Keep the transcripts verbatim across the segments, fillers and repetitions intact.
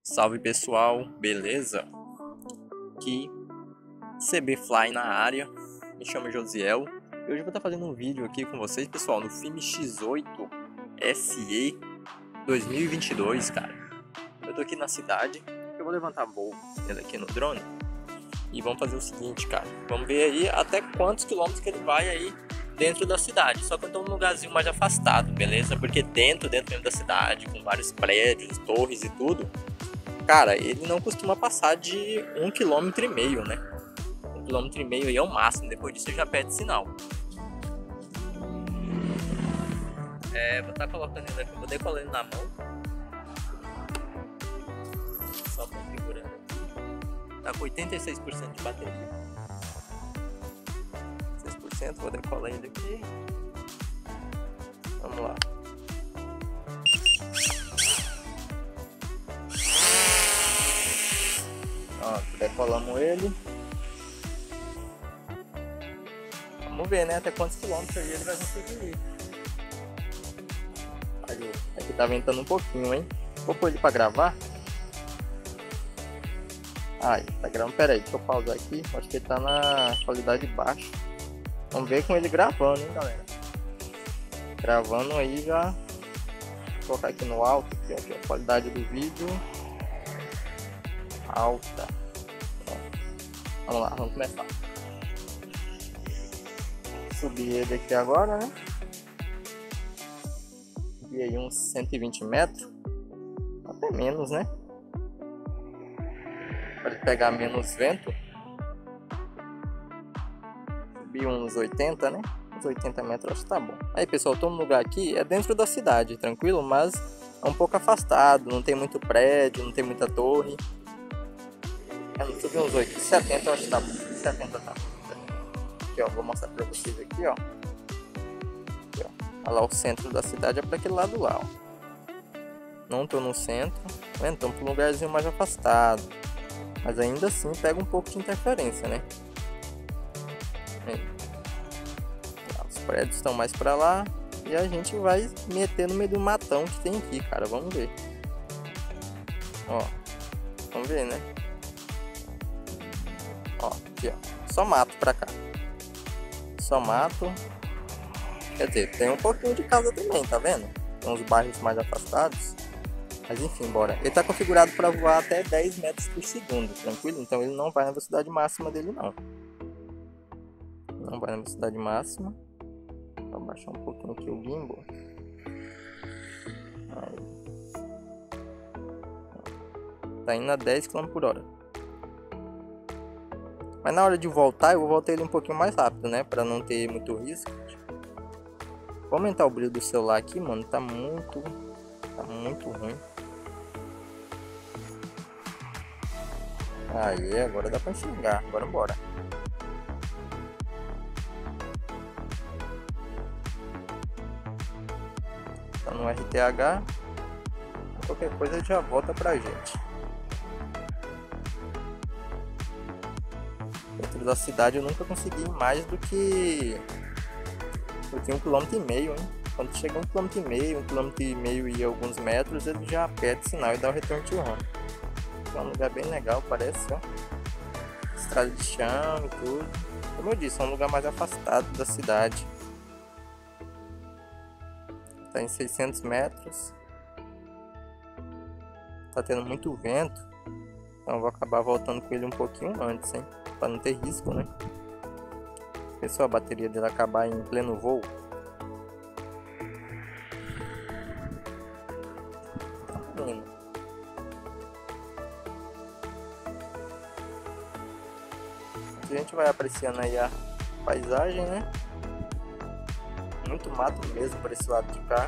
Salve pessoal, beleza? Aqui C B Fly na área, me chamo Josiel e hoje eu vou estar fazendo um vídeo aqui com vocês, pessoal, no Filme X oito S E dois mil e vinte e dois, cara. Eu tô aqui na cidade, eu vou levantar voo dele aqui no drone e vamos fazer o seguinte, cara. Vamos ver aí até quantos quilômetros que ele vai aí dentro da cidade, só que eu tô num lugarzinho mais afastado, beleza? Porque dentro, dentro mesmo da cidade, com vários prédios, torres e tudo, cara, ele não costuma passar de um quilômetro e meio, né? Um quilômetro e meio aí é o máximo, depois disso já perde sinal. É, vou estar colocando ele aqui, vou decolar ele na mão. Só configurando aqui. Tá com oitenta e seis por cento de bateria. seis por cento, vou decolar ele aqui. Vamos lá. Ó, decolamos ele. Vamos ver, né, até quantos quilômetros aí ele vai conseguir ir. Aí, aqui tá ventando um pouquinho, hein. Vou pôr ele pra gravar. Ai, tá gravando, pera aí, deixa eu pausar aqui. Acho que ele tá na qualidade baixa. Vamos ver com ele gravando, hein, galera. Gravando aí já. Vou colocar aqui no alto, aqui, aqui, a qualidade do vídeo alta. Vamos lá, vamos começar. Subir ele aqui agora, né? Subir aí uns cento e vinte metros. Até menos, né? Para pegar menos vento. Subir uns oitenta, né? Uns oitenta metros, acho que tá bom. Aí, pessoal, tô no lugar aqui, é dentro da cidade, tranquilo? Mas é um pouco afastado, não tem muito prédio, não tem muita torre. Subir uns oito, setenta eu acho que tá bom. setenta tá bom. Aqui, ó, vou mostrar pra vocês aqui, ó. Aqui, ó. Olha lá, o centro da cidade é pra aquele lado lá, ó. Não tô no centro, tá vendo? Tô pra um lugarzinho mais afastado. Mas ainda assim pega um pouco de interferência, né? Aí. Os prédios estão mais pra lá. E a gente vai meter no meio do matão que tem aqui, cara. Vamos ver. Ó. Vamos ver, né? Ó, aqui, ó. Só mato pra cá. Só mato. Quer dizer, tem um pouquinho de casa também, tá vendo? Tem uns bairros mais afastados. Mas enfim, bora. Ele tá configurado para voar até dez metros por segundo, tranquilo? Então ele não vai na velocidade máxima dele, não. Não vai na velocidade máxima. Vou baixar um pouquinho aqui o gimbal. Aí. Tá indo a dez quilômetros por hora. Mas na hora de voltar, eu vou voltar ele um pouquinho mais rápido, né? Pra não ter muito risco. Vou aumentar o brilho do celular aqui, mano. Tá muito... Tá muito ruim. Aí, agora dá pra enxergar. Agora bora. Tá no R T H. Qualquer coisa já volta pra gente. Dentro da cidade eu nunca consegui mais do que do que um quilômetro e meio, hein? Quando chega um quilômetro e meio, um quilômetro e meio e alguns metros, ele já perde sinal e dá o return to home. É um lugar bem legal, parece, ó. Estrada de chão e tudo. Como eu disse, é um lugar mais afastado da cidade. Tá em seiscentos metros. Tá tendo muito vento. Então eu vou acabar voltando com ele um pouquinho antes, hein? Pra não ter risco, né? Pessoal, a bateria dele acabar em pleno voo. Tá indo. Aqui a gente vai apreciando aí a paisagem, né? Muito mato mesmo para esse lado de cá.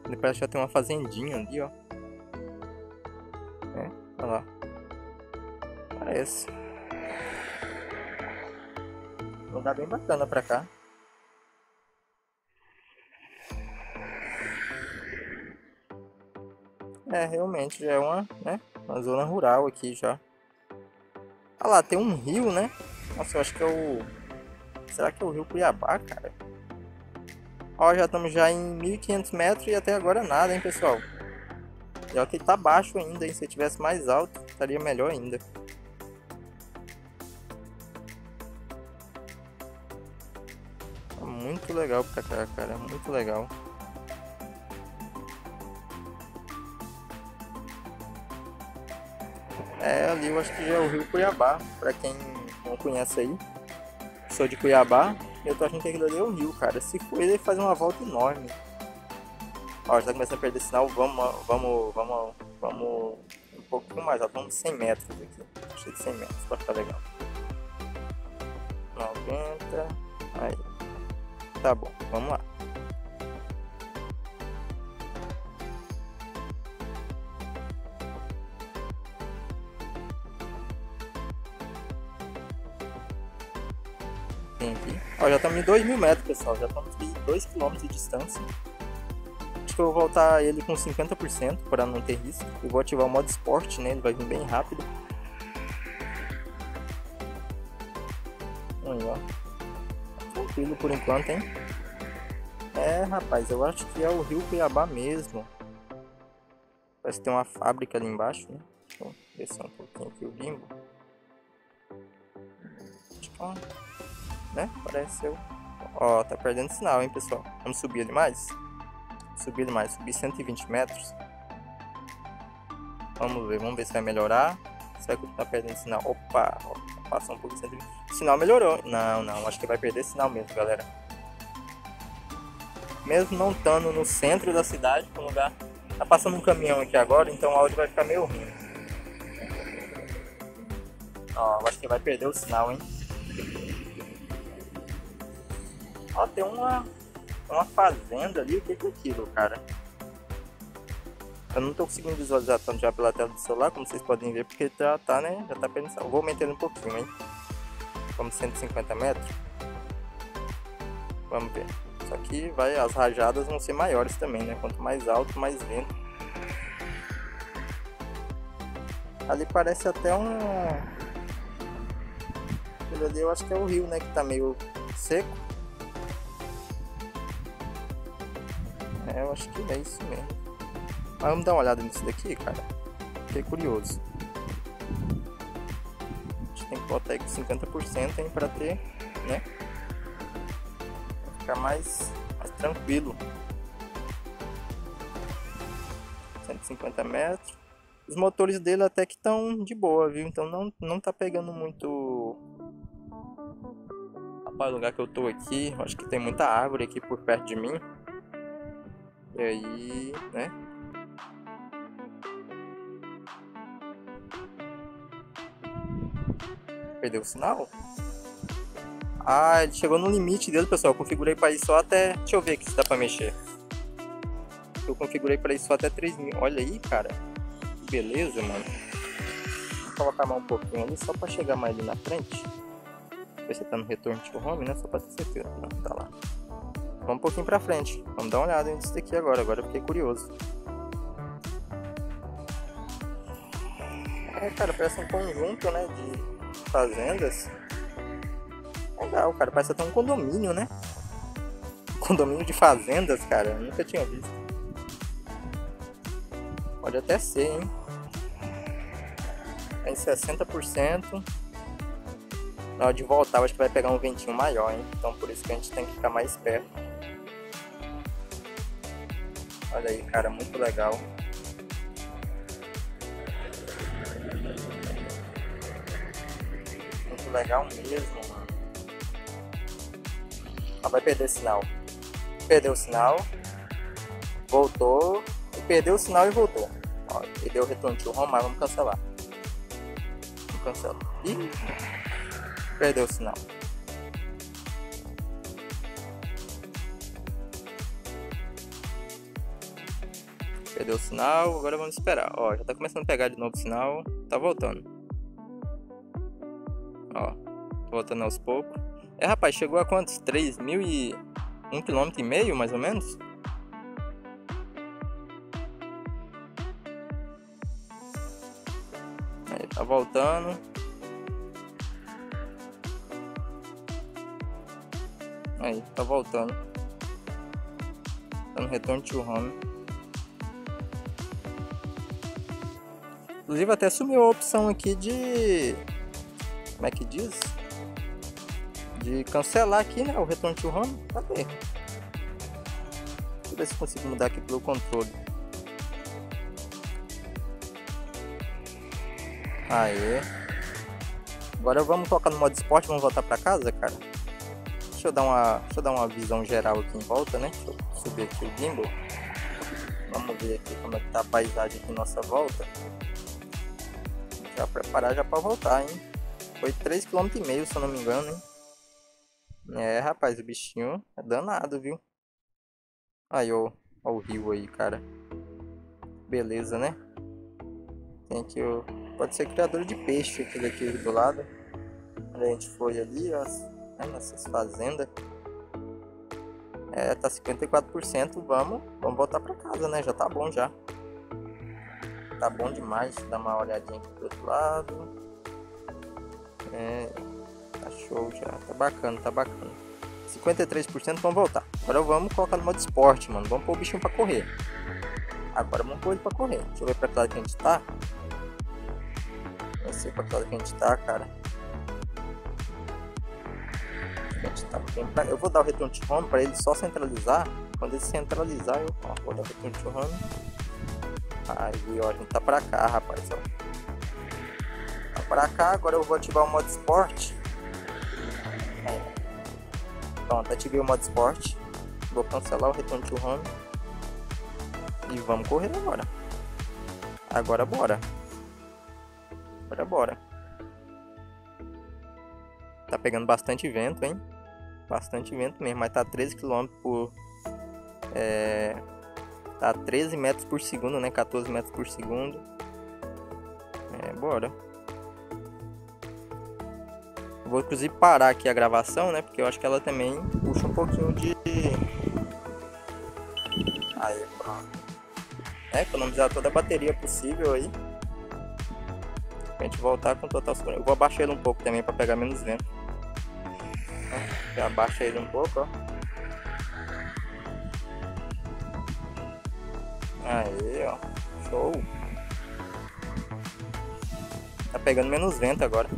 Ele parece que já tem uma fazendinha ali, ó. É, olha lá. Parece. Um lugar bem bacana pra cá. É, realmente, já é uma, né, uma zona rural aqui já. Ah lá, tem um rio, né? Nossa, eu acho que é o... Será que é o rio Cuiabá, cara? Ó, já estamos já em mil e quinhentos metros e até agora nada, hein, pessoal? E olha que ele tá baixo ainda, hein? Se ele tivesse mais alto, estaria melhor ainda. Tá muito legal pra cá, cara. Muito legal. É, ali eu acho que já é o rio Cuiabá. Pra quem não conhece aí. Sou de Cuiabá. Eu tô achando que aquilo ali é o rio, cara. Se for, ele faz uma volta enorme. Ó, já tá começando a perder sinal. Vamos, vamos, vamos, vamos um pouquinho mais alto. Vamos cem metros aqui. Achei de cem metros pra ficar legal. noventa. Aí. Tá bom, vamos lá. Tem aqui. Ó, já estamos em dois mil metros, pessoal. Já estamos em dois quilômetros de distância. Acho que eu vou voltar ele com cinquenta por cento para não ter risco. Eu vou ativar o modo esporte, né? Ele vai vir bem rápido. Aí, ó. Tranquilo por enquanto, hein? É, rapaz, eu acho que é o rio Cuiabá mesmo. Parece que tem uma fábrica ali embaixo, né? Deixa eu descer um pouquinho aqui o limbo. Acho que é uma... né? Parece eu. Ó, tá perdendo sinal, hein, pessoal? Vamos subir ele mais? Subir ele mais, subir cento e vinte metros. Vamos ver, vamos ver se vai melhorar. Será que tá perdendo sinal? Opa, opa, passou um pouco de cento e vinte. O sinal melhorou. Não, não, acho que vai perder sinal mesmo, galera. Mesmo não estando no centro da cidade, no lugar. Tá passando um caminhão aqui agora, então o áudio vai ficar meio ruim. Ó, acho que vai perder o sinal, hein? Ó, tem uma, uma fazenda ali. O que que é aquilo, cara? Eu não tô conseguindo visualizar tanto já pela tela do celular, como vocês podem ver, porque já tá, né? Já tá pensando. Vou aumentar um pouquinho, hein? Vamos cento e cinquenta metros. Vamos ver. Só que vai, as rajadas vão ser maiores também, né? Quanto mais alto, mais vento. Ali parece até um... Aquilo ali eu acho que é o rio, né? Que tá meio seco. É, eu acho que é isso mesmo. Mas vamos dar uma olhada nisso daqui, cara. Fiquei curioso. A gente tem que botar aí com cinquenta por cento, hein? Pra ter, né? Ficar mais, mais tranquilo. cento e cinquenta metros. Os motores dele até que estão de boa, viu? Então não, não tá pegando muito. Rapaz, o lugar que eu tô aqui, acho que tem muita árvore aqui por perto de mim. E aí, né? Perdeu o sinal? Ah, ele chegou no limite dele, pessoal. Eu configurei para ir só até... Deixa eu ver aqui se dá para mexer. Eu configurei para ir só até três mil. Olha aí, cara. Que beleza, mano. Vou colocar mais um pouquinho ali só para chegar mais ali na frente. Ver se tá no retorno de home, né? Só para ter certeza. Não, tá lá. Vamos um pouquinho para frente. Vamos dar uma olhada nisso daqui agora. Agora eu fiquei curioso. É, cara, parece um conjunto, né? De fazendas. Legal, cara, parece até um condomínio, né? Condomínio de fazendas, cara, eu nunca tinha visto. Pode até ser, hein? Em sessenta por cento. Na hora de voltar, acho que vai pegar um ventinho maior, hein? Então por isso que a gente tem que ficar mais perto. Olha aí, cara, muito legal. Muito legal mesmo, mano. Ah, vai perder sinal. Perdeu o sinal. Voltou. E perdeu o sinal e voltou. Ó, perdeu o retorno de home, mas vamos cancelar. Vamos cancelar. Ih, perdeu o sinal. Perdeu o sinal, agora vamos esperar. Ó, já tá começando a pegar de novo o sinal. Tá voltando. Ó, tá voltando aos poucos. É, rapaz, chegou a quantos? três mil e um quilômetro e meio, mais ou menos? Aí, tá voltando. Aí, tá voltando. Tá no return to home. Inclusive até sumiu a opção aqui de... Como é que diz? De cancelar aqui, né? O return to home. Cadê? Deixa eu ver se consigo mudar aqui pelo controle. Aê. Agora vamos colocar no modo esporte. Vamos voltar pra casa, cara. Deixa eu dar uma, deixa eu dar uma visão geral aqui em volta, né? Deixa eu subir aqui o gimbal. Vamos ver aqui como é que tá a paisagem aqui em nossa volta. Já preparar já pra voltar, hein? Foi três vírgula cinco quilômetros, se eu não me engano, hein? É, rapaz, o bichinho é danado, viu? Aí, ó, ó o rio aí, cara. Beleza, né? Tem aqui, ó. Pode ser criador de peixe, aquele aqui do lado. Onde a gente foi ali, ó. Nessas fazendas. É, tá cinquenta e quatro por cento. Vamos, vamos voltar pra casa, né? Já tá bom já. Tá bom demais. Deixa eu dar uma olhadinha aqui do outro lado. É, tá show já. Tá bacana, tá bacana. cinquenta e três por cento, vamos voltar. Agora vamos colocar no modo esporte, mano. Vamos pôr o bichinho pra correr. Agora vamos pôr ele pra correr. Deixa eu ver pra que lado que a gente tá. Não sei pra que lado que a gente tá, cara. A gente tá bem pra... Eu vou dar o return to home pra ele só centralizar. Quando ele centralizar, eu ó, vou dar o return to home. Aí, ó, a gente tá pra cá, rapaz, ó. Tá pra cá, agora eu vou ativar o modo esporte. Pronto, ativei o modo esporte. Vou cancelar o return to home. E vamos correr agora. Agora bora. Agora bora. Tá pegando bastante vento, hein? Bastante vento mesmo, mas tá treze quilômetros por... É... Tá treze metros por segundo, né? quatorze metros por segundo. É, bora. Vou inclusive parar aqui a gravação, né? Porque eu acho que ela também puxa um pouquinho de... Aí, pronto. É, economizar toda a bateria possível aí. Pra gente voltar com total segurança. Eu vou abaixar ele um pouco também pra pegar menos vento. Já abaixa ele um pouco, ó. Aí, ó. Show. Tá pegando menos vento agora.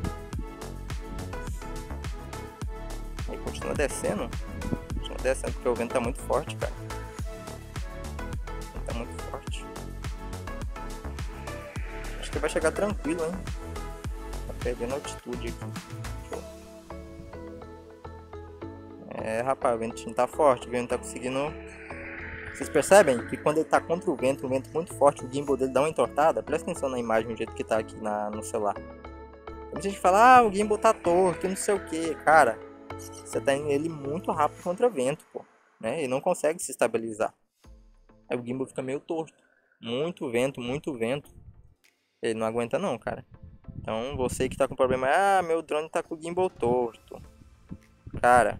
Aí continua descendo. Continua descendo porque o vento tá muito forte, cara. O vento tá muito forte. Acho que vai chegar tranquilo, hein. Tá perdendo altitude aqui. Show. É, rapaz, o ventinho tá forte. O vento tá conseguindo... Vocês percebem que quando ele tá contra o vento, um vento muito forte, o gimbal dele dá uma entortada? Presta atenção na imagem do jeito que tá aqui na, no celular. Tem gente que fala, ah, o gimbal tá torto, não sei o que. Cara, você tá indo ele muito rápido contra vento, pô. Né? Ele não consegue se estabilizar. Aí o gimbal fica meio torto. Muito vento, muito vento. Ele não aguenta não, cara. Então você que tá com problema, ah, meu drone tá com o gimbal torto. Cara,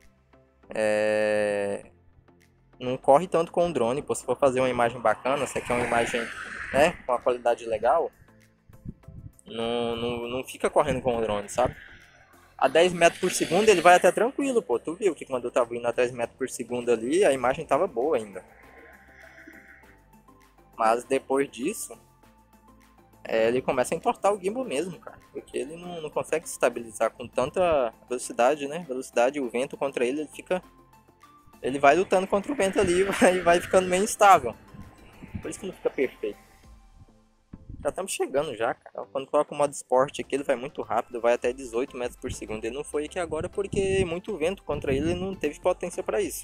é... não corre tanto com o drone, pô. Se for fazer uma imagem bacana, você quer uma imagem, né, com uma qualidade legal, não, não, não fica correndo com o drone, sabe? A dez metros por segundo ele vai até tranquilo, pô. Tu viu que quando eu tava indo a dez metros por segundo ali, a imagem tava boa ainda. Mas depois disso, é, ele começa a entortar o gimbal mesmo, cara. Porque ele não, não consegue se estabilizar com tanta velocidade, né? Velocidade e o vento contra ele, ele fica... Ele vai lutando contra o vento ali e vai, vai ficando meio instável. Por isso que não fica perfeito. Já estamos chegando já, cara. Quando coloca o modo esporte aqui, ele vai muito rápido. Vai até dezoito metros por segundo. Ele não foi aqui agora porque muito vento contra ele, ele não teve potência para isso.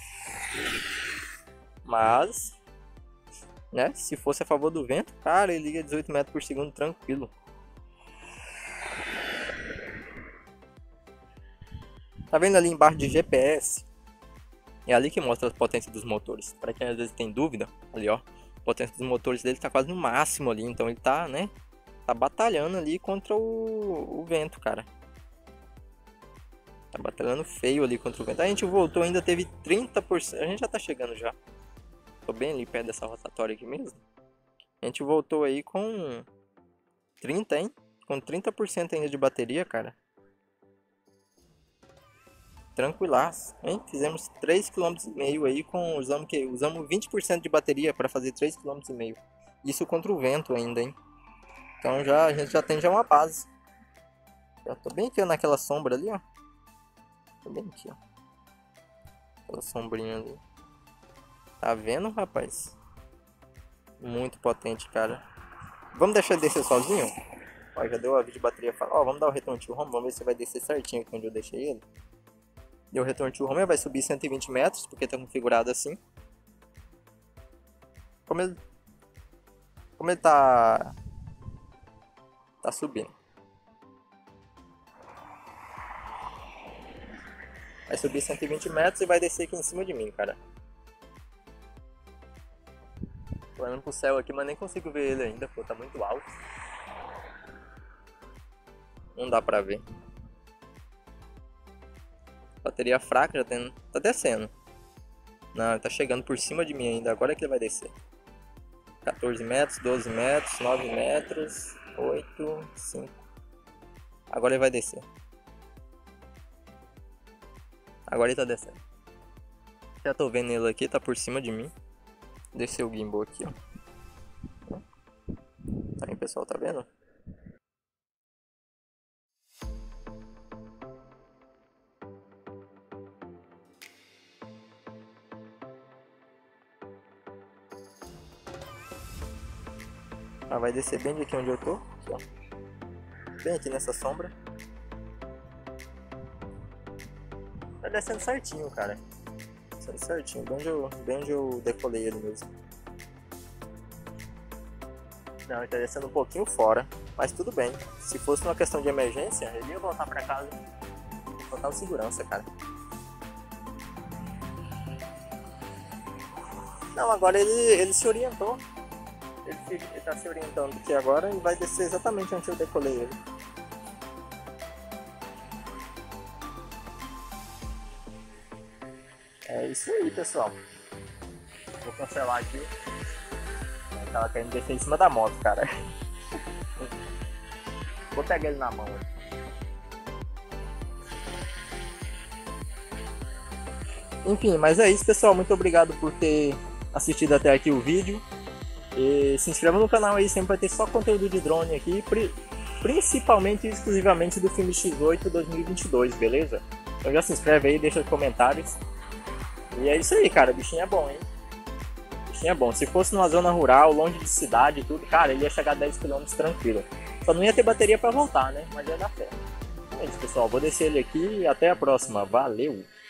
Mas, né, se fosse a favor do vento, cara, ele liga dezoito metros por segundo tranquilo. Tá vendo ali embaixo de G P S? É ali que mostra a potência dos motores. Para quem às vezes tem dúvida, ali ó, potência dos motores dele tá quase no máximo ali, então ele tá, né, tá batalhando ali contra o, o vento, cara. Tá batalhando feio ali contra o vento. A gente voltou, ainda teve trinta por cento, a gente já tá chegando já. Tô bem ali perto dessa rotatória aqui mesmo. A gente voltou aí com trinta, hein? Com trinta por cento ainda de bateria, cara. Tranquilaço, hein? Fizemos três vírgula cinco quilômetros aí com... Usamos, que, usamos vinte por cento de bateria para fazer três vírgula cinco quilômetros. Isso contra o vento ainda, hein? Então já, a gente já tem já uma base. Já tô bem aqui, ó, naquela sombra ali, ó. Tô bem aqui, ó. Aquela sombrinha ali. Tá vendo, rapaz? Muito potente, cara. Vamos deixar ele descer sozinho? Ó, já deu a vídeo de bateria. Ó, vamos dar o retorno to home. Vamos ver se vai descer certinho aqui onde eu deixei ele. Deu o retorno to home. Ele vai subir cento e vinte metros, porque tá configurado assim. Como ele... Como ele tá... Tá subindo. Vai subir cento e vinte metros e vai descer aqui em cima de mim, cara. Tô olhando pro céu aqui, mas nem consigo ver ele ainda, pô, tá muito alto. Não dá pra ver. Bateria fraca, já tem... tá descendo. Não, ele tá chegando por cima de mim ainda, agora é que ele vai descer. quatorze metros, doze metros, nove metros, oito, cinco. Agora ele vai descer. Agora ele tá descendo. Já tô vendo ele aqui, tá por cima de mim. Desceu o gimbal aqui, ó. Tá aí, pessoal, tá vendo? Ah, vai descer bem de aqui onde eu tô. Aqui, ó. Bem aqui nessa sombra. Tá descendo certinho, cara. Descendo certinho, bem onde eu, bem onde eu decolei ele mesmo. Não, ele tá descendo um pouquinho fora, mas tudo bem. Se fosse uma questão de emergência, ele ia voltar pra casa com total segurança, cara. Não, agora ele, ele se orientou. Ele, se, ele tá se orientando aqui agora e vai descer exatamente onde eu decolei ele. É isso aí, pessoal. Vou cancelar aqui. Eu tava querendo descer em cima da moto, cara. Vou pegar ele na mão. Enfim, mas é isso, pessoal. Muito obrigado por ter assistido até aqui o vídeo. E se inscreva no canal aí, sempre vai ter só conteúdo de drone aqui. Principalmente e exclusivamente do filme X oito dois mil e vinte e dois, beleza? Então já se inscreve aí, deixa os comentários. E é isso aí, cara, o bichinho é bom, hein? O bichinho é bom. Se fosse numa zona rural, longe de cidade e tudo, cara, ele ia chegar a dez quilômetros tranquilo. Só não ia ter bateria pra voltar, né? Mas ia dar fé. É isso, pessoal. Vou descer ele aqui e até a próxima. Valeu!